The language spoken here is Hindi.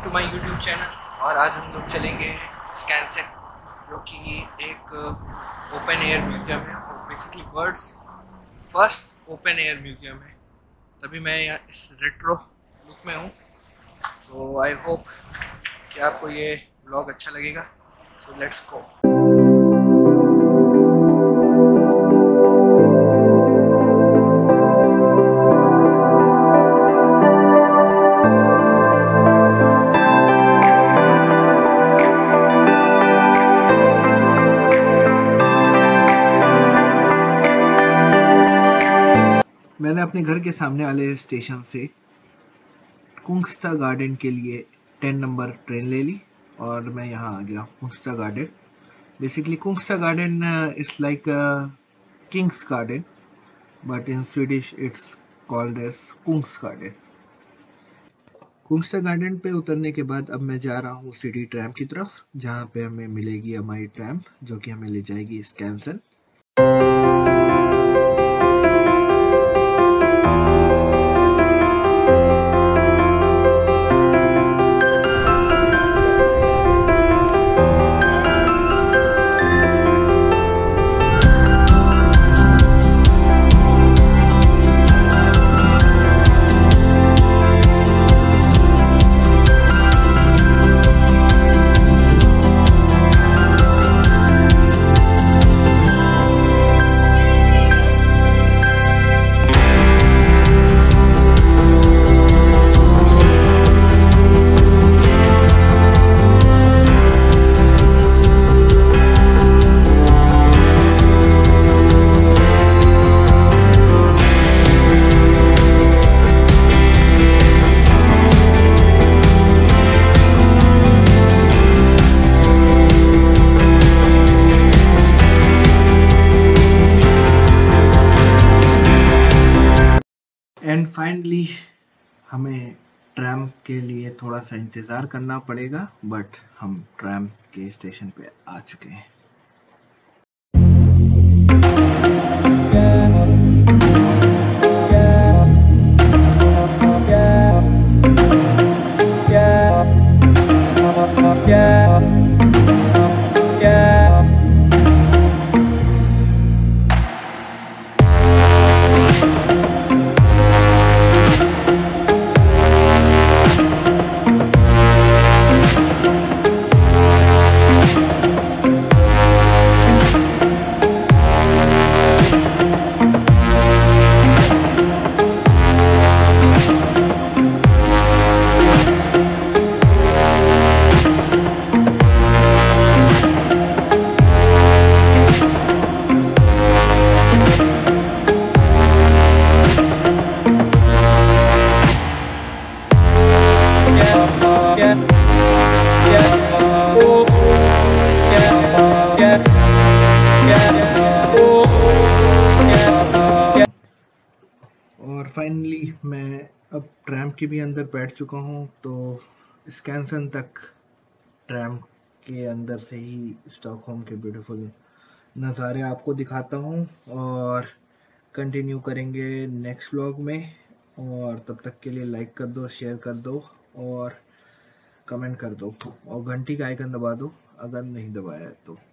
To my YouTube channel. और आज हम लोग चलेंगे स्कैनसेन, जो कि एक ओपन एयर म्यूज़ियम है और basically world's first open air museum है। तभी मैं यहाँ इस रेट्रो लुक में हूँ। सो आई होप कि आपको ये व्लॉग अच्छा लगेगा। So let's go. मैंने अपने घर के सामने वाले स्टेशन से कुंगस्ता गार्डन के लिए 10 नंबर ट्रेन ले ली और मैं यहाँ आ गया Kungsta garden. Basically Kungsta garden is like kings garden, but in Swedish it's called as Kungs garden. Kungsta garden पे उतरने के बाद अब मैं जा रहा हूँ सिटी ट्रैम की तरफ, जहाँ पे हमें मिलेगी हमारी ट्रैम जो कि हमें ले जाएगी स्कैनसन। एंड फाइनली हमें ट्रैम के लिए थोड़ा सा इंतज़ार करना पड़ेगा, बट हम ट्रैम के स्टेशन पे आ चुके हैं। और फाइनली मैं अब ट्रैम के भी अंदर बैठ चुका हूँ, तो स्कैनसन तक ट्रैम के अंदर से ही स्टॉकहोम के ब्यूटीफुल नज़ारे आपको दिखाता हूँ और कंटिन्यू करेंगे नेक्स्ट व्लॉग में। और तब तक के लिए लाइक कर दो, शेयर कर दो और कमेंट कर दो और घंटी का आइकन दबा दो अगर नहीं दबाया है तो।